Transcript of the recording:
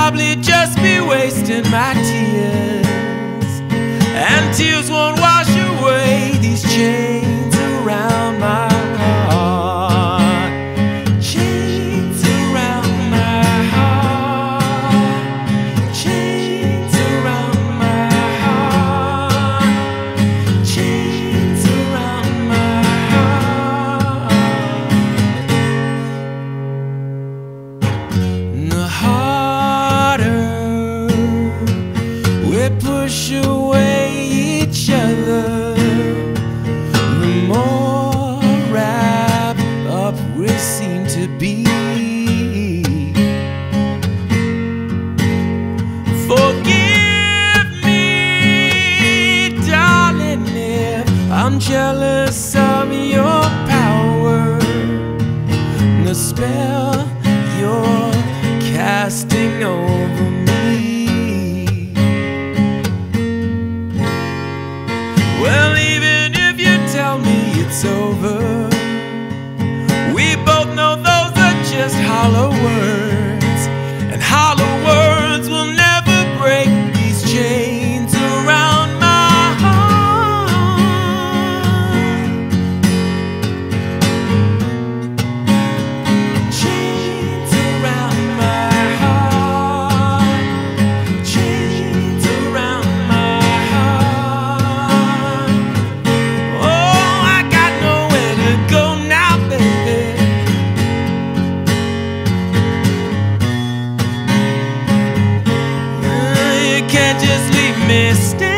probably just be wasting my tears, and tears won't wash away these chains around my heart. Chains around my heart. Chains around my heart. Chains around my heart. And the harder we push away each other, the more wrapped up we seem to be. Forgive me, darling, if I'm jealous of your power, the spell you're casting over me. Well, even if you tell me it's over, we both know those are just hollow words, and hollow words will never break these chains around my heart. Chains around my heart. Chains around my heart. Oh, I got nowhere to go now, baby. You can't just leave me standing.